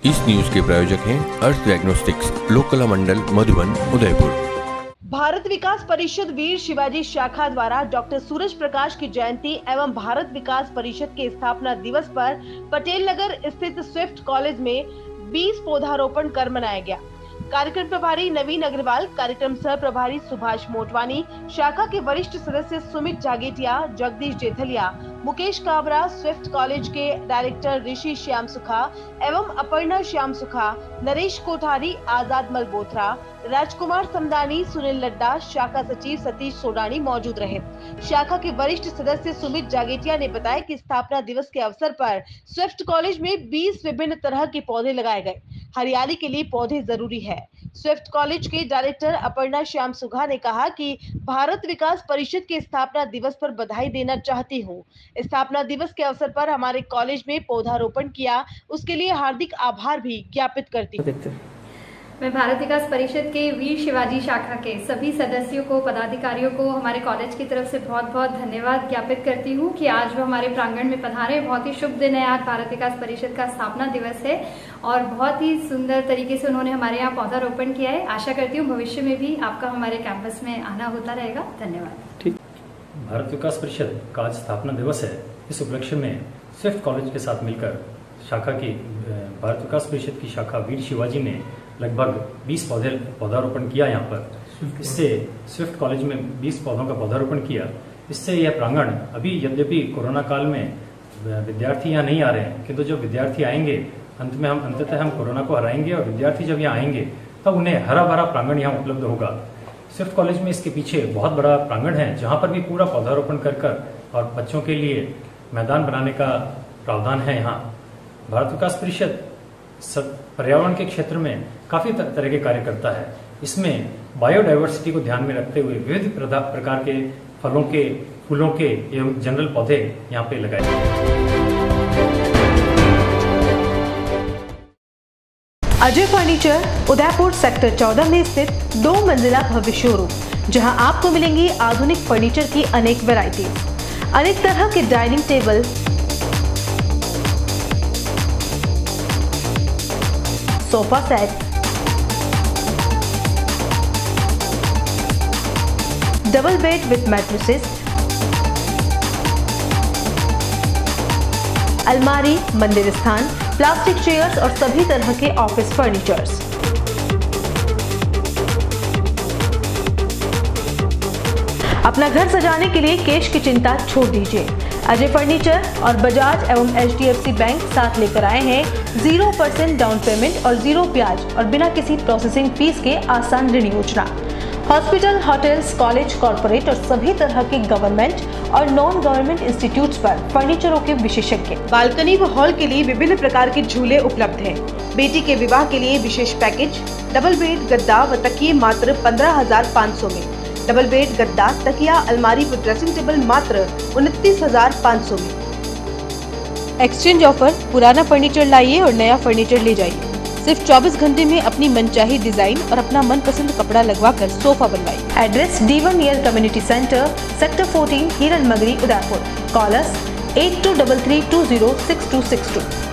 इस न्यूज के प्रायोजक हैं अर्थ डायग्नोस्टिक्स, लोकला मंडल, मधुबन, उदयपुर। भारत विकास परिषद वीर शिवाजी शाखा द्वारा डॉक्टर सूरज प्रकाश की जयंती एवं भारत विकास परिषद के स्थापना दिवस पर पटेल नगर स्थित स्विफ्ट कॉलेज में 20 पौधारोपण कर मनाया गया। कार्यक्रम प्रभारी नवीन अग्रवाल, कार्यक्रम सह प्रभारी सुभाष मोटवानी, शाखा के वरिष्ठ सदस्य सुमित जागेटिया, जगदीश जेथलिया, मुकेश काबरा, स्विफ्ट कॉलेज के डायरेक्टर ऋषि श्याम सुखा एवं अपर्णा श्याम सुखा, नरेश कोठारी, आजाद मलबोत्रा, राजकुमार समदानी, सुनील लड्डा, शाखा सचिव सतीश सोडानी मौजूद रहे। शाखा के वरिष्ठ सदस्य सुमित जागेटिया ने बताया कि स्थापना दिवस के अवसर पर स्विफ्ट कॉलेज में 20 विभिन्न तरह के पौधे लगाए गए। हरियाली के लिए पौधे जरूरी है। स्विफ्ट कॉलेज के डायरेक्टर अपर्णा श्याम सुखा ने कहा कि भारत विकास परिषद के स्थापना दिवस पर बधाई देना चाहती हूँ। स्थापना दिवस के अवसर पर हमारे कॉलेज में पौधारोपण किया, उसके लिए हार्दिक आभार भी ज्ञापित करती हूँ। मैं भारत विकास परिषद के वीर शिवाजी शाखा के सभी सदस्यों को, पदाधिकारियों को हमारे कॉलेज की तरफ से बहुत बहुत धन्यवाद ज्ञापित करती हूँ कि आज वो हमारे प्रांगण में पधारे। बहुत ही शुभ दिन है, आज भारत विकास परिषद का स्थापना दिवस है और बहुत ही सुंदर तरीके से उन्होंने हमारे यहाँ पौधारोपण किया है। आशा करती हूँ भविष्य में भी आपका हमारे कैंपस में आना होता रहेगा। धन्यवाद। ठीक। भारत विकास परिषद का आज स्थापना दिवस है। इस उपलक्ष्य में स्विफ्ट कॉलेज के साथ मिलकर शाखा की भारत विकास परिषद की शाखा वीर शिवाजी ने लगभग 20 पौधारोपण किया। यहाँ पर इससे स्विफ्ट कॉलेज में 20 पौधों का पौधारोपण किया। इससे यह प्रांगण अभी यद्यपि कोरोना काल में विद्यार्थी यहाँ नहीं आ रहे हैं, किंतु जब विद्यार्थी आएंगे अंततः हम कोरोना को हराएंगे और विद्यार्थी जब यहाँ आएंगे तब उन्हें हरा भरा प्रांगण यहाँ उपलब्ध होगा। स्विफ्ट कॉलेज में इसके पीछे बहुत बड़ा प्रांगण है जहाँ पर भी पूरा पौधारोपण कर और बच्चों के लिए मैदान बनाने का प्रावधान है। यहाँ भारत विकास परिषद पर्यावरण के क्षेत्र में काफी तरह के कार्य करता है। इसमें बायोडायवर्सिटी को ध्यान में रखते हुए विविध प्रकार के फलों के, फूलों के एवं जनरल पौधे यहाँ पे लगाए गए। अजय फर्नीचर उदयपुर सेक्टर 14 में स्थित 2 मंजिला भव्य शोरूम, जहां आपको मिलेंगी आधुनिक फर्नीचर की अनेक वैरायटी, अनेक तरह के dining table, sofa set, double bed with mattresses, अलमारी, मंदिर स्थान, प्लास्टिक चेयर्स और सभी तरह के ऑफिस फर्नीचर्स। अपना घर सजाने के लिए कैश की चिंता छोड़ दीजिए। अजय फर्नीचर और बजाज एवं HDFC बैंक साथ लेकर आए हैं 0% डाउन पेमेंट और 0 ब्याज और बिना किसी प्रोसेसिंग फीस के आसान ऋण योजना। हॉस्पिटल, होटल्स, कॉलेज, कॉर्पोरेट और सभी तरह के गवर्नमेंट और नॉन गवर्नमेंट इंस्टीट्यूट्स पर फर्नीचरों के विशेषज्ञ। बालकनी व हॉल के लिए विभिन्न प्रकार के झूले उपलब्ध हैं। बेटी के विवाह के लिए विशेष पैकेज, डबल बेड, गद्दा व तकिए मात्र 15,500 में। डबल बेड, गद्दा, तकिया, अलमारी व ड्रेसिंग टेबल मात्र 29,500 में। एक्सचेंज ऑफर, पुराना फर्नीचर लाइए और नया फर्नीचर ले जाइए। सिर्फ 24 घंटे में अपनी मनचाही डिजाइन और अपना मनपसंद कपड़ा लगवाकर सोफा बनवाइए। Address D1 near community centre, sector 14, Hiran मगरी, उदयपुर। कॉल अस 8233206262।